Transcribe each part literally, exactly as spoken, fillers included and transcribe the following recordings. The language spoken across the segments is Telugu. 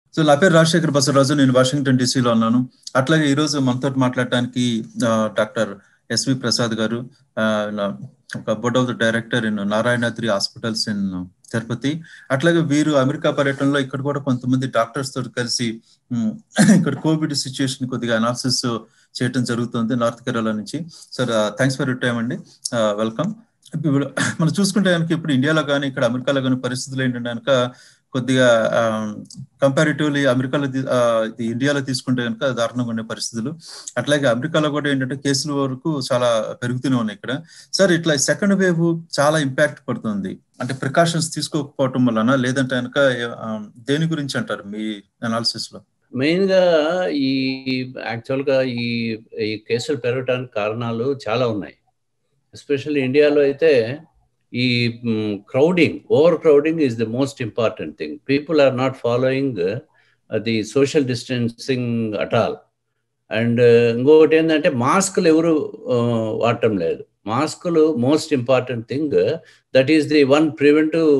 సో నా పేరు రాజశేఖర్ బసవరాజు. నేను వాషింగ్టన్ డీసీలో ఉన్నాను. అట్లాగే ఈరోజు మనతో మాట్లాడటానికి డాక్టర్ ఎస్వి ప్రసాద్ గారు, ఒక board of the director in Narayanadri hospitals in Tirupati. అట్లాగే వీరు అమెరికా పర్యటనలో ఇక్కడ కూడా కొంతమంది డాక్టర్స్ తోటి కలిసి ఇక్కడ కోవిడ్ సిచ్యుయేషన్ కొద్దిగా అనాలిసిస్ చేయడం జరుగుతుంది నార్త్ కేరళ నుంచి. Sir thanks for your time అండి, వెల్కమ్. ఇప్పుడు మనం చూసుకుంటే కనుక ఇప్పుడు ఇండియాలో కానీ ఇక్కడ అమెరికాలో కానీ పరిస్థితులు ఏంటంటే కనుక కొద్దిగా కంపారిటివ్లీ అమెరికాలో ఇండియాలో తీసుకుంటే కనుక దారుణంగా ఉండే పరిస్థితులు. అట్లాగే అమెరికాలో కూడా ఏంటంటే కేసుల వరకు చాలా పెరుగుతూనే ఉన్నాయి ఇక్కడ. సార్ ఇట్లా సెకండ్ వేవ్ చాలా ఇంపాక్ట్ పడుతుంది అంటే ప్రికాషన్స్ తీసుకోకపోవటం వలన, లేదంటే కనుక దేని గురించి అంటారు మీ అనాలిసిస్ లో? మెయిన్ గా ఈ యాక్చువల్ గా ఈ ఈ కేసులు పెరగడానికి కారణాలు చాలా ఉన్నాయి. ఎస్పెషల్లీ ఇండియాలో అయితే ఈ crowding, over crowding is the most important thing. People are not following the social distancing at all. And ఇంకొకటి ఏంటంటే మాస్కులు ఎవరు వాడటం లేదు. మాస్కులు most important thing. That is the one preventive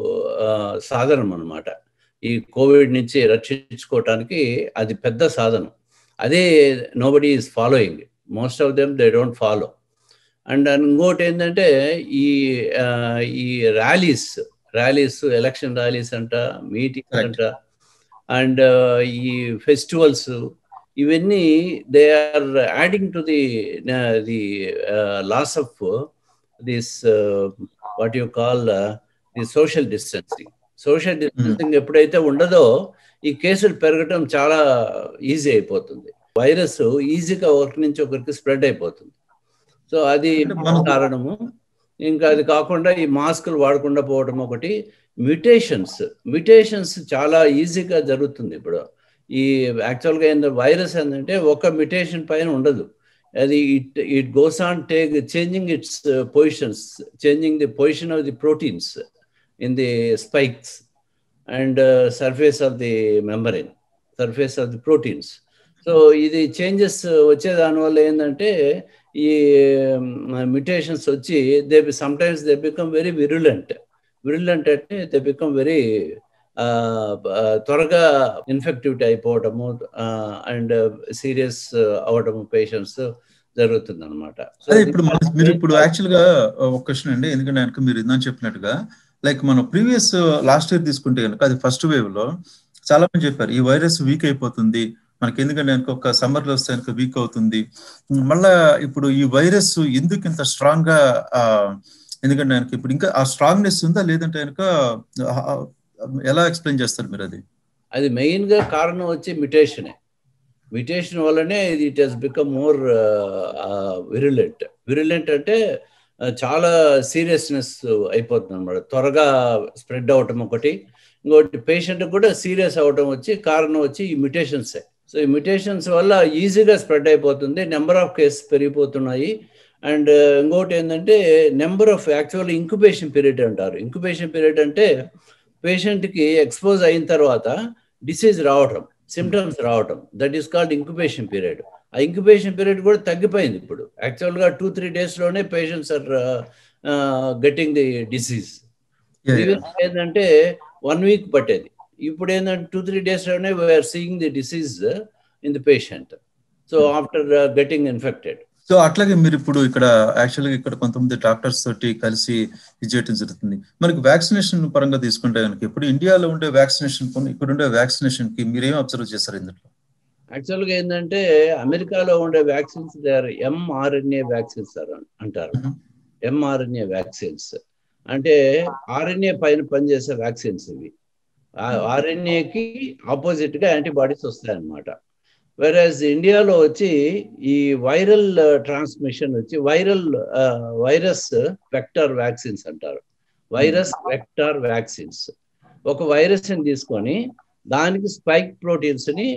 సాధనం అన్నమాట. ఈ కోవిడ్ నుంచి రక్షించుకోవటానికి అది పెద్ద సాధనం. అదే nobody is following. Most of them they don't follow. And ఇంకోటి ఏంటంటే ఈ ఈ ర్యాలీస్ ర్యాలీస్ ఎలక్షన్ ర్యాలీస్ అంట, మీటింగ్స్ అంట, అండ్ ఈ ఫెస్టివల్స్, ఇవన్నీ they are adding to the the loss of this what you call the social distancing. Social distancing ఎప్పుడైతే ఉండదో ఈ కేసులు పెరగటం చాలా ఈజీ అయిపోతుంది. వైరస్ ఈజీగా ఒకరి నుంచి ఒకరికి స్ప్రెడ్ అయిపోతుంది. సో అది కారణము. ఇంకా అది కాకుండా ఈ మాస్కులు వాడకుండా పోవడం ఒకటి. మ్యుటేషన్స్ మ్యుటేషన్స్ చాలా ఈజీగా జరుగుతుంది ఇప్పుడు. ఈ యాక్చువల్గా ఏంటంటే వైరస్ ఏంటంటే ఒక మ్యుటేషన్ పైన ఉండదు. అది it it goes on take changing its positions, changing the position of the proteins in the spikes and surface of the membrane, surface of the proteins. So ఇది చేంజెస్ వచ్చే దానివల్ల ఏంటంటే ఈ మ్యుటేషన్స్ వచ్చి they sometimes they become very virulent. Virulent అంటే దే బికమ్ వెరీ త్వరగా ఇన్ఫెక్టివిటీ అయిపోవటము అండ్ సీరియస్ అవటము పేషెంట్స్ జరుగుతుంది అనమాట. ఇప్పుడు మీరు ఇప్పుడు యాక్చువల్ గా ఒక క్వశ్చన్ అండి, ఎందుకంటే కనుక మీరు ఇందాక చెప్పినట్టుగా లైక్ మనం ప్రీవియస్ లాస్ట్ ఇయర్ తీసుకుంటే కనుక అది ఫస్ట్ వేవ్ లో చాలా మంది చెప్పారు ఈ వైరస్ వీక్ అయిపోతుంది మనకి, ఎందుకంటే కనుక ఒక సమ్మర్ లో వస్తే కనుక వీక్ అవుతుంది. మళ్ళా ఇప్పుడు ఈ వైరస్ ఎందుకు ఇంత స్ట్రాంగ్ గా, ఎందుకంటే కనుక ఇప్పుడు ఇంకా ఆ స్ట్రాంగ్నెస్ ఉందా లేదంటే కనుక ఎలా ఎక్స్ప్లెయిన్ చేస్తారు మీరు? అది అది మెయిన్ గా కారణం వచ్చి మ్యుటేషనే. మ్యుటేషన్ వల్లనే ఇది it has become more virulent. Virulent అంటే చాలా సీరియస్నెస్ అయిపోతుంది అన్నమాట. త్వరగా స్ప్రెడ్ అవటం ఒకటి. ఇంకోటి పేషెంట్ కూడా సీరియస్ అవటం వచ్చి కారణం వచ్చి ఈ మ్యుటేషన్సే. సో ఈ మ్యుటేషన్స్ వల్ల ఈజీగా స్ప్రెడ్ అయిపోతుంది. నెంబర్ ఆఫ్ కేసెస్ పెరిగిపోతున్నాయి. అండ్ ఇంకోటి ఏంటంటే number of actual incubation period అంటారు. ఇంక్యుబేషన్ పీరియడ్ అంటే పేషెంట్కి ఎక్స్పోజ్ అయిన తర్వాత డిసీజ్ రావటం, సిమ్టమ్స్ రావటం, that is called incubation period. ఆ ఇంక్యుబేషన్ పీరియడ్ కూడా తగ్గిపోయింది ఇప్పుడు. యాక్చువల్గా టూ త్రీ డేస్లోనే patients are getting the disease. ఏంటంటే వన్ వీక్ పట్టేది. ఇప్పుడు ఏంటంటే టూ త్రీ డేస్లోనే we are seeing the disease in the patient. So after getting infected. So అట్లాగే మీరు ఇప్పుడు ఇక్కడ యాక్చువల్గా ఇక్కడ కొంతమంది డాక్టర్స్ తోటి కలిసి ఇది చేయడం జరుగుతుంది. మనకి వ్యాక్సినేషన్ పరంగా తీసుకుంటే కనుక ఇప్పుడు ఇండియాలో ఉండే వ్యాక్సినేషన్ ఇక్కడ ఉండే వ్యాక్సినేషన్ కి మీరు ఏం అబ్జర్వ్ చేస్తారు ఇందులో? యాక్చువల్గా ఏంటంటే అమెరికాలో ఉండే vaccines they are mRNA vaccines అంటారు. ఎంఆర్ఎన్ఏ వ్యాక్సిన్స్ అంటే ఆర్ఎన్ఏ పైన పనిచేసే వ్యాక్సిన్స్ ఇవి. ఆర్ఎన్ఏకి ఆపోజిట్ గా యాంటీబాడీస్ వస్తాయన్నమాట. వెరాజ్ ఇండియాలో వచ్చి ఈ వైరల్ ట్రాన్స్మిషన్ వచ్చి వైరల్ వైరస్ వెక్టార్ వ్యాక్సిన్స్ అంటారు. వైరస్ వెక్టార్ వ్యాక్సిన్స్ ఒక వైరస్ ని తీసుకొని దానికి స్పైక్ ప్రోటీన్స్ ని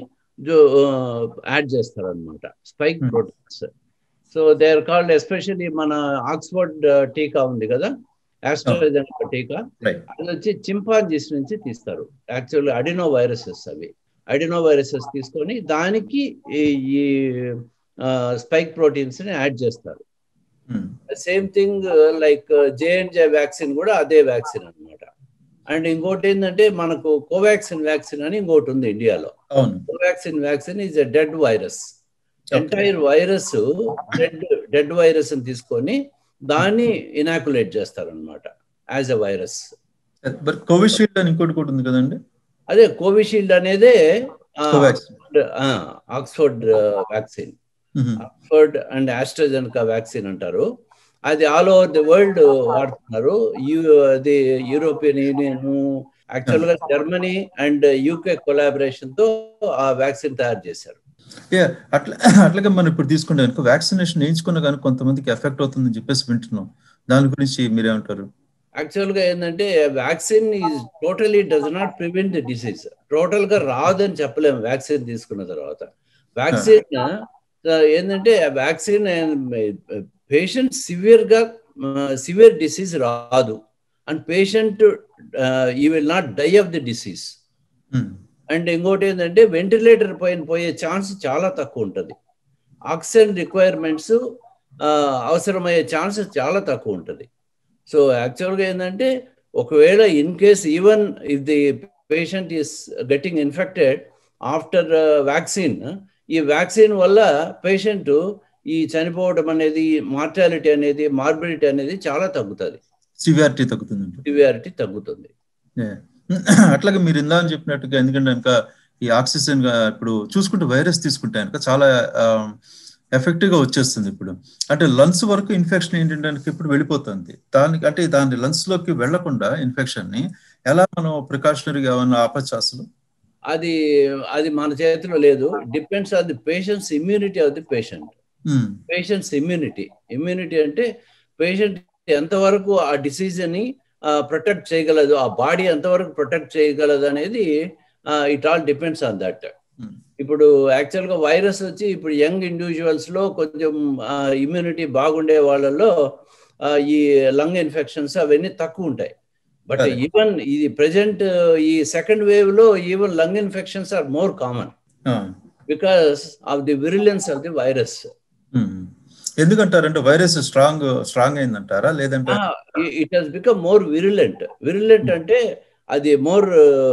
యాడ్ చేస్తారు అనమాట. Spike proteins. So they are called, especially మన ఆక్స్ఫర్డ్ టీకా ఉంది కదా, ఆస్ట్రాజెనెకా టీకా, అది వచ్చి చింపాంజీస్ నుంచి తీస్తారు. యాక్చువల్లీ అడినో వైరసెస్ అవి. అడినో వైరసెస్ తీసుకొని దానికి ఈ స్పైక్ ప్రోటీన్స్ ని యాడ్ చేస్తారు. Same thing like J and J vaccine కూడా అదే వ్యాక్సిన్ అనమాట. అండ్ ఇంకోటి ఏంటంటే మనకు కోవాక్సిన్ వ్యాక్సిన్ అని ఇంకోటి ఉంది ఇండియాలో. అవును. Covaxin vaccine is a dead virus. Entire virus dead dead virus అని తీసుకొని దాన్ని ఇనాకులేట్ చేస్తారనమాట యాజ్ ఎ వైరస్. కోవిషీల్డ్ అని ఇంకోటి కూడా ఉంది కదండి. అదే కోవిషీల్డ్ అనేదే Oxford vaccine, Oxford and AstraZeneca vaccine అంటారు. అది ఆల్ ఓవర్ ది వరల్డ్ వాడుతున్నారు. అది యూరోపియన్ యూనియన్, యాక్చువల్గా జర్మనీ అండ్ యూకే కొలాబరేషన్ తో ఆ వ్యాక్సిన్ తయారు చేశారు. అట్లా అట్లాగే మనం ఇప్పుడు తీసుకుంటే కనుక వ్యాక్సినేషన్ వేయించుకున్న కానీ కొంతమందికి ఎఫెక్ట్ అవుతుందని చెప్పేసి వింటున్నాం. దాని గురించి మీరేమంటారు? యాక్చువల్గా ఏంటంటే vaccine is totally does not prevent the disease. Total గా రాదని చెప్పలేము వ్యాక్సిన్ తీసుకున్న తర్వాత. వ్యాక్సిన్ ఏంటంటే వ్యాక్సిన్ పేషెంట్ సివియర్ గా సివియర్ డిసీజ్ రాదు అండ్ పేషెంట్ ఈ will not die of the disease. And ఇంకోటి ఏంటంటే వెంటిలేటర్ పైన పోయే ఛాన్స్ చాలా తక్కువ ఉంటుంది. ఆక్సిజన్ రిక్వైర్మెంట్స్ అవసరమయ్యే ఛాన్సెస్ చాలా తక్కువ ఉంటుంది. సో యాక్చువల్గా ఏంటంటే ఒకవేళ in case even if the patient is getting infected after vaccine, ఈ వ్యాక్సిన్ వల్ల పేషెంట్ ఈ చనిపోవడం అనేది, మార్టాలిటీ అనేది, మార్బిడిటీ అనేది చాలా తగ్గుతుంది. సివియారిటీ తగ్గుతుంది. సివియారిటీ తగ్గుతుంది. అట్లాగే మీరు ఇందా అని చెప్పినట్టుగా, ఎందుకంటే కనుక ఈ ఆక్సిజన్ ఇప్పుడు చూసుకుంటే వైరస్ తీసుకుంటే కనుక చాలా ఎఫెక్టివ్ గా వచ్చేస్తుంది. ఇప్పుడు అంటే లంగ్స్ వరకు ఇన్ఫెక్షన్ ఏంటంటే ఇప్పుడు వెళ్ళిపోతుంది. దానికి అంటే దాని లంగ్స్ లోకి వెళ్లకుండా ఇన్ఫెక్షన్ ని ఎలా మనం ప్రికాషనరీగా ఏమన్నా ఆపచ్చు అసలు? అది అది మన చేతిలో లేదు. Depends on the patient's immunity of the patient. Patient's immunity immunity అంటే పేషెంట్ ఎంతవరకు ఆ డిసీజ్ ని ప్రొటెక్ట్ చేయగలదు, ఆ బాడీ ఎంతవరకు ప్రొటెక్ట్ చేయగలదు అనేది it all depends on that. ఇప్పుడు యాక్చువల్గా వైరస్ వచ్చి ఇప్పుడు యంగ్ ఇండివిజువల్స్ లో కొంచెం ఇమ్యూనిటీ బాగుండే వాళ్ళలో ఈ లంగ్ ఇన్ఫెక్షన్స్ అవన్నీ తక్కువ ఉంటాయి. బట్ ఈవెన్ ఇది ప్రెజెంట్ ఈ సెకండ్ వేవ్ లో even lung infections are more common because of the virulence of the virus. ఎందుకంటారంటే వైరస్ స్ట్రాంగ్ స్ట్రాంగ్ అయిందంటారా లేదంటే it has become more virulent. Virulent అంటే అది more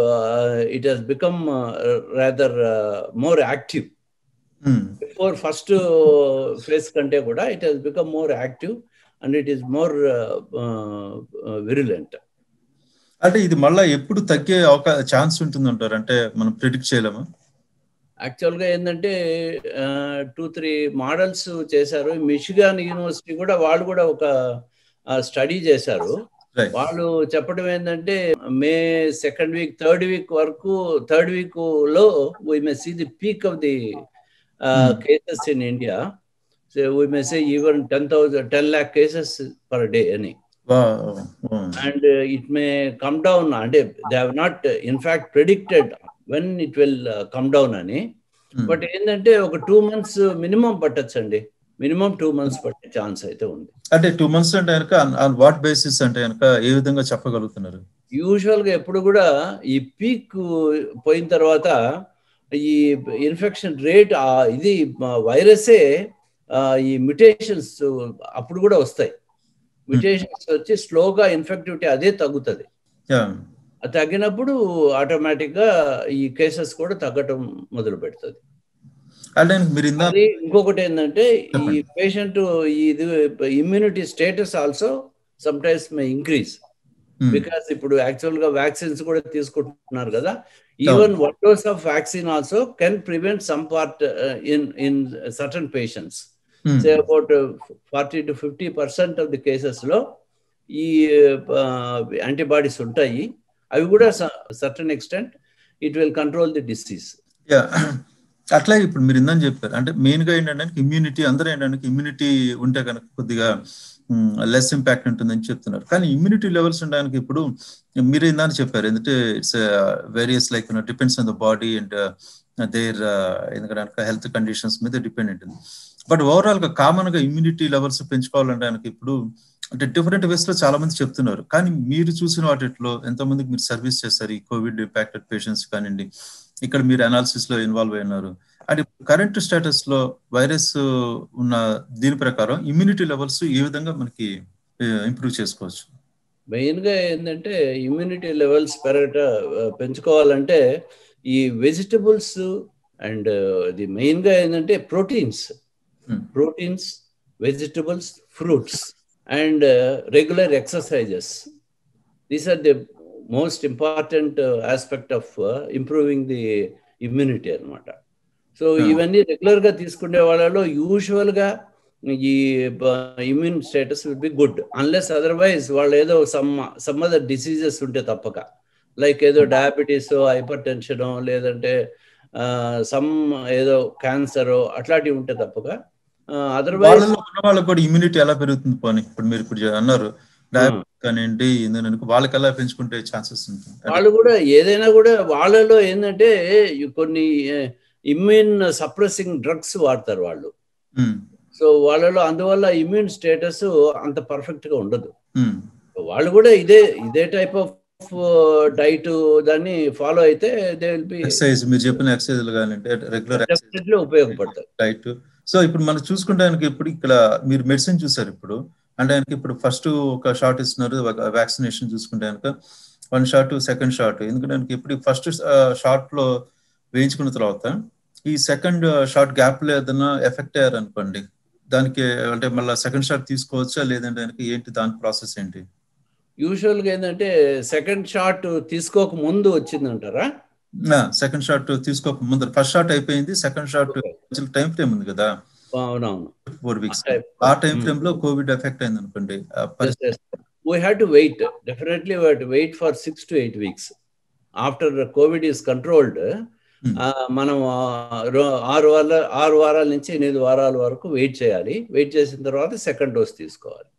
it has become rather more active. Before first phase కంటే కూడా it has become more active and it is more virulent. అంటే ఇది మళ్ళీ ఎప్పుడు తగ్గే అవకాశం ఛాన్స్ ఉంటుంది అంటారు, అంటే మనం ప్రిడిక్ట్ చేయలేమా? యాక్చువల్గా ఏంటంటే టూ త్రీ మోడల్స్ చేశారు. మిషిగాన్ యూనివర్సిటీ కూడా వాళ్ళు కూడా ఒక స్టడీ చేశారు. వాళ్ళు చెప్పడం ఏంటంటే May second week third week వరకు థర్డ్ వీక్ లో we may see the peak of the cases in India. So we may say even ten thousand ten lakh cases per day అని. And it may come down, అంటే they have not in fact predicted when it will come down అని. బట్ ఏంటంటే ఒక టూ మంత్స్ మినిమం పట్టచ్చండి, మినిమం టూ మంత్స్ పట్టే ఛాన్స్ అయితే ఉంది. అంటే టూ మంత్స్ అంటే కనుక వాట్ బేసిస్ అంటే కనుక ఏ విధంగా చెప్పగలుగుతున్నారు? యూజువల్ గా ఎప్పుడు కూడా ఈ పీక్ పోయిన తర్వాత ఈ ఇన్ఫెక్షన్ రేట్ ఇది వైరసే ఈ మ్యుటేషన్స్ అప్పుడు కూడా వస్తాయి. మ్యుటేషన్స్ వచ్చి స్లోగా ఇన్ఫెక్టివిటీ అదే తగ్గుతుంది. తగ్గినప్పుడు ఆటోమేటిక్ గా ఈ కేసెస్ కూడా తగ్గటం మొదలు పెడుతుంది. ఇంకొకటి ఏంటంటే ఈ పేషెంట్ ఇది immunity status also sometimes may increase because ఇప్పుడు యాక్చువల్ గా వ్యాక్సిన్స్ కూడా తీసుకుంటున్నారు కదా. Even one dose of vaccine also can prevent some part in in certain patients. Say about forty to fifty percent of the cases లో ఈ యాంటీబాడీస్ ఉంటాయి. అవి కూడా certain extent it will control the disease. అట్లాగే ఇప్పుడు మీరు ఇందని చెప్పారు, అంటే మెయిన్ గా ఏంటంటే ఇమ్యూనిటీ, అందరూ ఏంటంటే ఇమ్యూనిటీ ఉంటే కనుక కొద్దిగా లెస్ ఇంపాక్ట్ ఉంటుందని చెప్తున్నారు. కానీ ఇమ్యూనిటీ లెవెల్స్ ఉండడానికి ఇప్పుడు మీరు ఇందని చెప్పారు, ఎందుకంటే it's various like depends on the body and their ఎందుకంటే హెల్త్ కండిషన్స్ మీద డిపెండ్ ఉంటుంది. బట్ ఓవరాల్ గా కామన్ గా ఇమ్యూనిటీ లెవెల్స్ పెంచుకోవాలంటే ఇప్పుడు అంటే డిఫరెంట్ వేస్ లో చాలా మంది చెప్తున్నారు. కానీ మీరు చూసిన వాటిలో ఎంతమందికి మీరు సర్వీస్ చేస్తారు ఈ కోవిడ్ ఇంపాక్టెడ్ పేషెంట్స్ కానివ్వండి, ఇక్కడ మీరు అనాలిసిస్ లో ఇన్వాల్వ్ అయినారు. అంటే కరెంట్ స్టేటస్ లో వైరస్ ఉన్న దీని ప్రకారం ఇమ్యూనిటీ లెవెల్స్ ఏ విధంగా మనకి ఇంప్రూవ్ చేసుకోవచ్చు? మెయిన్గా ఏంటంటే ఇమ్యూనిటీ లెవెల్స్ పెరగట పెంచుకోవాలంటే ఈ వెజిటబుల్స్ అండ్ ఇది మెయిన్గా ఏంటంటే proteins proteins vegetables fruits and regular exercises these are the most important aspect of improving the immunity అనమాట. సో ఇవన్నీ రెగ్యులర్గా తీసుకునే వాళ్ళలో యూజువల్గా ఈ immune status will be good unless otherwise వాళ్ళు ఏదో సమ్ సమ్ అదర్ డిసీజెస్ ఉంటే తప్పక, లైక్ ఏదో డయాబెటీస్, హైపర్ టెన్షన్, లేదంటే సమ్ ఏదో క్యాన్సర్ అట్లాంటివి ఉంటే తప్పక అదర్వైజ్ వాళ్ళకి కూడా ఇమ్యూనిటీ ఎలా పెరుగుతుంది పోనీ? ఇప్పుడు మీరు ఇప్పుడు అన్నారు డయాబెటిక్ కానివ్వండి, వాళ్ళకి ఎలా పెంచుకుంటే ఛాన్సెస్ ఉంటుంది? వాళ్ళు కూడా ఏదైనా కూడా వాళ్ళలో ఏంటంటే కొన్ని ఇమ్యూన్ సప్రెసింగ్ డ్రగ్స్ వాడతారు వాళ్ళు. సో వాళ్ళలో అందువల్ల ఇమ్యూన్ స్టేటస్ అంత పర్ఫెక్ట్ గా ఉండదు. వాళ్ళు కూడా ఇదే ఇదే టైప్ ఆఫ్ డైట్ దాన్ని ఫాలో అయితే దే విల్ బి ఎక్సర్సైజ్, మీరు చెప్పిన ఎక్సర్సైజ్ కానివ్వండి, రెగ్యులర్ డెఫినెట్లీ ఉపయోగపడతాయి డైట్. సో ఇప్పుడు మనం చూసుకుంటానికి ఇప్పుడు ఇక్కడ మీరు మెడిసిన్ చూసారు ఇప్పుడు, అంటే ఆయనకి ఇప్పుడు ఫస్ట్ ఒక షాట్ ఇస్తున్నారు వ్యాక్సినేషన్ చూసుకుంటే కనుక వన్ షాట్, సెకండ్ షాట్. ఎందుకంటే ఇప్పుడు ఫస్ట్ షాట్ లో వేయించుకున్న తర్వాత ఈ సెకండ్ షాట్ గ్యాప్ లో ఏదైనా ఎఫెక్ట్ అయ్యారు అనుకోండి, దానికి అంటే మళ్ళీ సెకండ్ షాట్ తీసుకోవచ్చా లేదంటే ఏంటి దాని ప్రాసెస్ ఏంటి? యూజువల్ గా ఏంటంటే సెకండ్ షాట్ తీసుకోక ముందు వచ్చిందంటారా? సెకండ్ షాట్ తీసుకోక ముందు, ఫస్ట్ షాట్ అయిపోయింది, సెకండ్ షాట్ టైం ఫ్రేమ్ ఉంది కదా, అవునవును, ఫోర్ వీక్స్ ఆ టైం ఫ్రేమ్ లో కోవిడ్ ఎఫెక్ట్ అయింది అనుకోండి, we had to wait, definitely we had to wait for six to eight weeks after COVID is controlled. మనం ఆరు వారాల ఆరు వారాల నుంచి ఎనిమిది వారాల వరకు వెయిట్ చేయాలి. వెయిట్ చేసిన తర్వాత సెకండ్ డోస్ తీసుకోవాలి.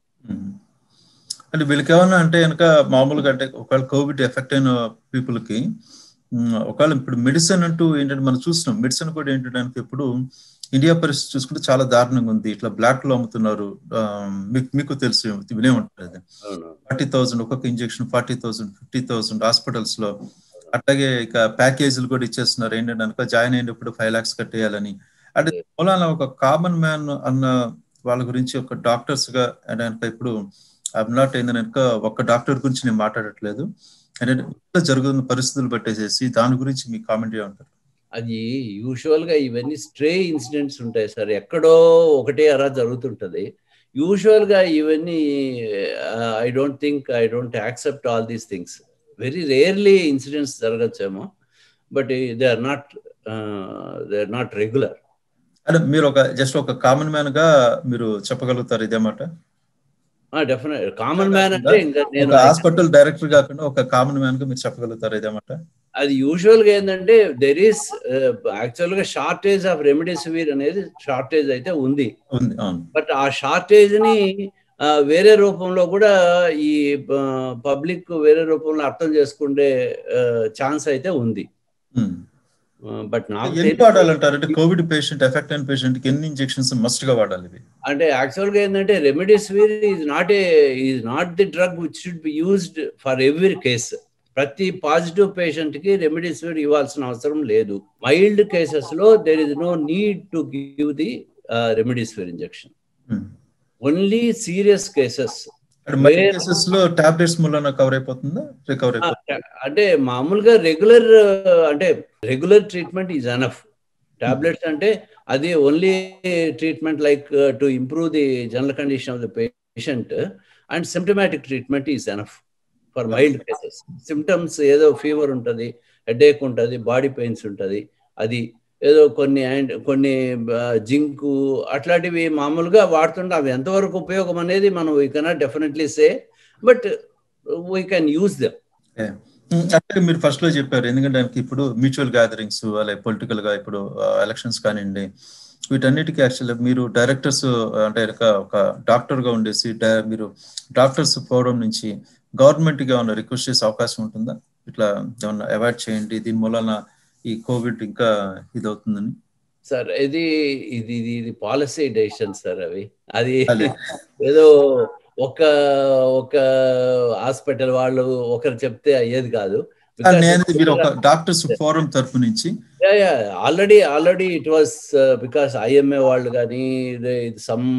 అంటే వీళ్ళకి ఏమన్నా అంటే కనుక మామూలుగా అంటే ఒకవేళ కోవిడ్ ఎఫెక్ట్ అయిన పీపుల్ కి ఒకవేళ ఇప్పుడు మెడిసిన్ అంటూ ఏంటంటే మనం చూస్తున్నాం, మెడిసిన్ కూడా ఏంటంటే ఇప్పుడు ఇండియా పరిస్థితి చూసుకుంటే చాలా దారుణంగా ఉంది. ఇట్లా బ్లాక్ లో అమ్ముతున్నారు, మీకు మీకు తెలుసు, వినే ఉంటుంది. ఫార్టీ థౌసండ్ ఒక్కొక్క injection, forty thousand fifty thousand hospitals లో. అట్లాగే ఇక ప్యాకేజీలు కూడా ఇచ్చేస్తున్నారు, ఏంటంటే అనుకో జాయిన్ అయినప్పుడు ఫైవ్ లాక్స్ కట్టేయాలని. అంటే మూలాన ఒక కామన్ మ్యాన్ అన్న వాళ్ళ గురించి ఒక డాక్టర్స్ గా అంటే ఇప్పుడు ఐఎమ్ నాట్ ఏంటంటే ఒక్క డాక్టర్ గురించి నేను మాట్లాడట్లేదు, అంటే జరుగుతున్న పరిస్థితులు పట్టేసేసి దాని గురించి మీ కామెంట్ ఏమంటారు? అది యూజువల్ గా ఇవన్నీ స్ట్రే ఇన్సిడెంట్స్ ఉంటాయి సార్, ఎక్కడో ఒకటే అలా జరుగుతుంటది. యూజువల్ గా ఇవన్నీ I don't think I don't accept all these things. Very rarely incidents జరగచ్చేమో, but they are not they are not regular. అంటే మీరు ఒక జస్ట్ ఒక కామన్ మ్యాన్ గా మీరు చెప్పగలుగుతారు ఇదేమాట? డెఫినెట్ కామన్ మ్యాన్ అంటే ఇంకా నేను హాస్పిటల్ డైరెక్టర్ కాకుండా ఒక కామన్ మ్యాన్ గా మీరు చెప్పగలుగుతారు ఇదేమాట? అది యూజువల్ గా ఏంటంటే దెర్ ఈస్ యాక్చువల్ గా షార్టేజ్ ఆఫ్ రెమిడెసివిర్ అనేది షార్టేజ్ అయితే ఉంది, బట్ ఆ షార్టేజ్ ని వేరే రూపంలో కూడా ఈ పబ్లిక్ వేరే రూపంలో అర్థం చేసుకునే ఛాన్స్ అయితే ఉంది. బట్ నాకు వాడాలంటారంటే కోవిడ్ పేషెంట్ ఎఫెక్ట్ అయిన పేషెంట్ కి ఎన్ని ఇంజెక్షన్స్ మస్ట్ గా వాడాలి? అంటే యాక్చువల్ గా ఏంటంటే remdesivir is not a is not the drug which should be used for every case. ప్రతి పాజిటివ్ పేషెంట్ కి రెమిడెసివిర్ ఇవ్వాల్సిన అవసరం లేదు. మైల్డ్ కేసెస్ లో there is no need to give the remdesivir injection. Only serious cases లో టాబ్లెట్స్ మూలన కవర్ అయిపోతుందా, రికవర్ అయిపోతుందా? అంటే మామూలుగా రెగ్యులర్ అంటే regular treatment is enough. Tablets అంటే అది only treatment like to improve the general condition of the patient, and symptomatic treatment is enough for mild cases. Symptoms ఏదో ఫీవర్ ఉంటుంది, హెడేక్ ఉంటుంది, బాడీ పెయిన్స్ ఉంటుంది, అది ఏదో కొన్ని అండ్ కొన్ని జింకు అట్లాంటివి మామూలుగా వాడుతుంటే అవి ఎంతవరకు ఉపయోగం అనేది మనం we cannot definitely say, but we can use them. అంటే మీరు ఫస్ట్ లో చెప్పారు, ఎందుకంటే ఇప్పుడు మ్యూచువల్ గ్యాదరింగ్స్ అలాగే పొలిటికల్ గా ఇప్పుడు ఎలక్షన్స్ కానివ్వండి, వీటన్నిటికీ యాక్చువల్లీ మీరు డైరెక్టర్స్ అంటే ఒక డాక్టర్ గా ఉండేసి మీరు డాక్టర్స్ ఫోరం నుంచి గవర్నమెంట్ గా ఏమన్నా రిక్వెస్ట్ చేసే అవకాశం ఉంటుందా? ఇట్లా ఏమన్నా అవాయిడ్ చేయండి, దీని మూలన ఈ కోవిడ్ ఇంకా ఇది అవుతుందని. సార్ ఇది ఇది ఇది పాలసీ డెసిషన్ సార్. అవి అది ఏదో ఒక ఒక హాస్పిటల్ వాళ్ళు ఒకరు చెప్తే అయ్యేది కాదు. డాక్టర్స్ ఫోరం తరఫు నుంచి already already it was because IMA వాళ్ళు కానీ some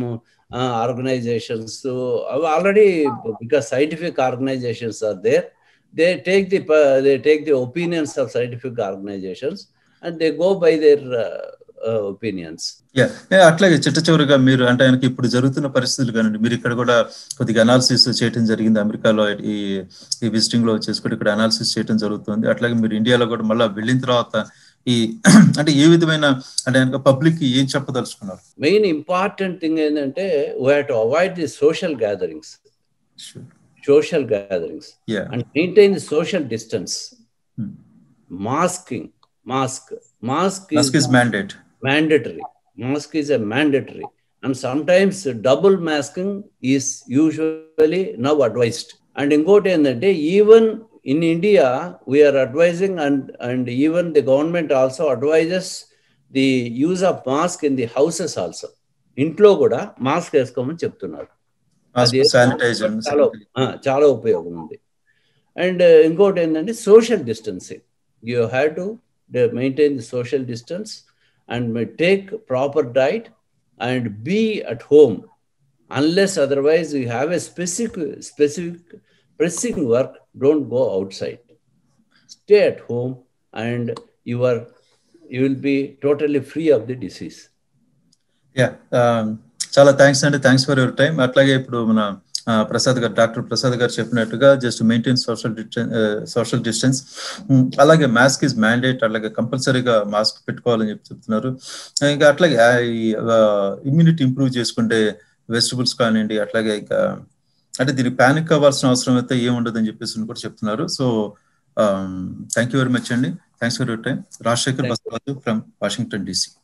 organisations already, because scientific organisations are there, they take the they take the opinions of scientific organisations and they go by their opinions. అట్లాగే చిట్ట చివరిగా మీరు అంటే ఆయనకి ఇప్పుడు జరుగుతున్న పరిస్థితులు కానివ్వండి, మీరు ఇక్కడ కూడా కొద్దిగా అనాలిసిస్ చేయడం జరిగింది, అమెరికాలో ఈ ఈ విజిటింగ్ లో చేసుకుంటే ఇక్కడ అనాలిసిస్ చేయడం జరుగుతుంది. అట్లాగే మీరు ఇండియాలో కూడా మళ్ళీ వెళ్ళిన తర్వాత ఈ అంటే ఏ విధమైన అంటే పబ్లిక్ ఏం చెప్పదలుచుకున్నారు? మెయిన్ ఇంపార్టెంట్ థింగ్ ఏంటంటే we have to avoid the social gatherings, social gatherings and maintain the social distance. Masking, mask mask is mandate mandatory. Mask is a mandatory, and sometimes double masking is usually now advised. And inkote endante, even in India we are advising, and and even the government also advises the use of mask in the houses also. Intlo kuda mask vesukomani cheptunnaru. Adi sanitizer chaala upayogam undi. And inkote endante social distancing. You have to maintain the social distance and may take proper diet and be at home. Unless otherwise you have a specific, specific pressing work, don't go outside. Stay at home and you are, you will be totally free of the disease. Yeah, um, chala thanks and thanks for your time. Atlage ippudu mana Prasad garu, doctor Prasad garu చెప్పినట్టుగా just maintain social social distance, అలాగే మాస్క్ ఇస్ మ్యాండేట్, అలాగే కంపల్సరీగా మాస్క్ పెట్టుకోవాలని చెప్పి చెప్తున్నారు. ఇంకా అట్లాగే ఇమ్యూనిటీ ఇంప్రూవ్ చేసుకుంటే వెజిటబుల్స్ కానివ్వండి, అట్లాగే ఇంకా అంటే దీనికి ప్యానిక్ అవ్వాల్సిన అవసరం అయితే ఏముండదని చెప్పేసి కూడా చెప్తున్నారు. So thank you very much అండి, thanks for your time. Rajasekhar Basavaraju from Washington DC.